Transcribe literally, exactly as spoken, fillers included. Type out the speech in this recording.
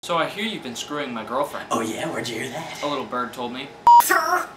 So I hear you've been screwing my girlfriend. Oh yeah, where'd you hear that? A little bird told me. Sir!